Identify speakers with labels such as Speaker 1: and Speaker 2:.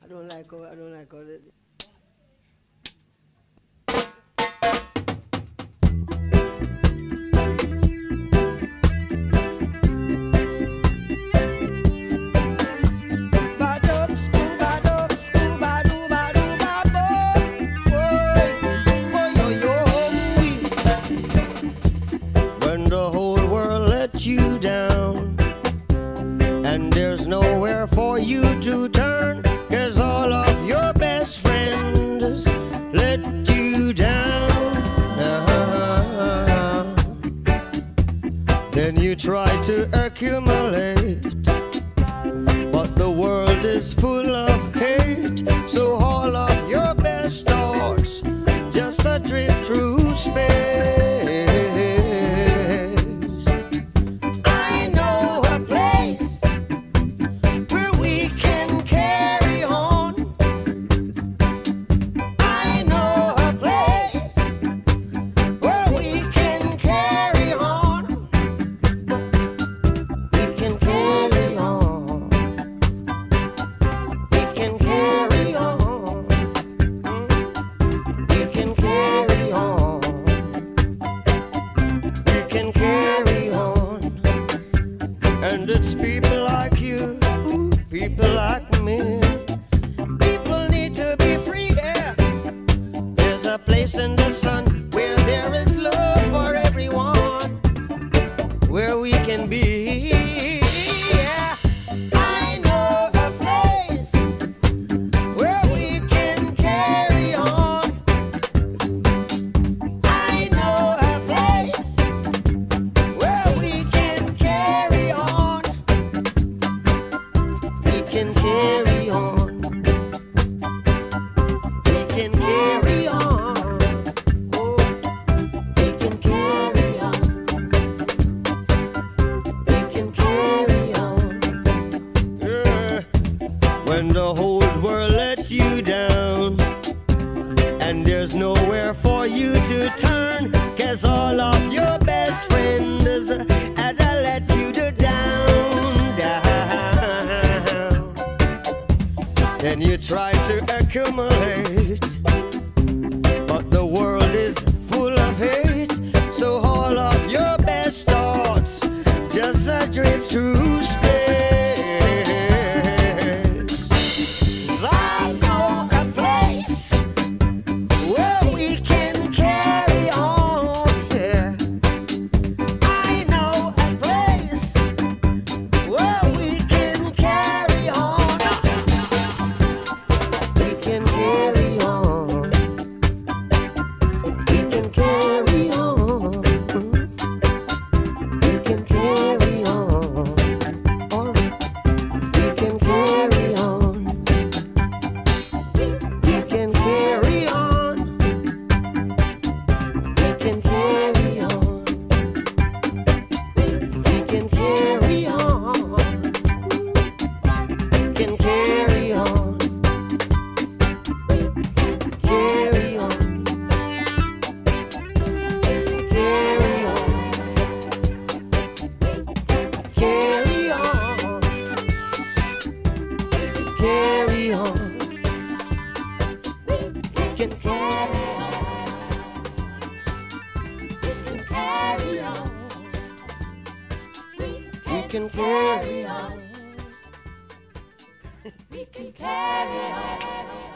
Speaker 1: I don't like how it.
Speaker 2: When the whole world lets you down and there's nowhere for you to turn, 'cause all of your best friends let you down. Then you try to accumulate, but the world is full of hate, so all of your best thoughts just adrift through space. And it's people like you, people like me. People need to be free, yeah. There's a place in the sun where there is love for everyone, where we can be, yeah. I know a place where we can carry on. I know a place where we can carry on. We can carry on. We can carry on. Oh, we can carry on. We can carry on. Yeah. When the whole world lets you down and there's nowhere for you to turn, 'cause all of your best friends had to let you down. Then you try to accumulate, but the world is full of hate, so all of your best thoughts just adrift through space. I know a place where we can carry on, yeah. I know a place where we can carry on. We can carry on. We can carry on. We can carry on. Oh, we can carry on. We can carry on. We can carry on. We can carry on. We can carry on. Carry on. Carry on. Carry on. Carry on. We can carry on. We can carry on. We can carry on. We can carry on.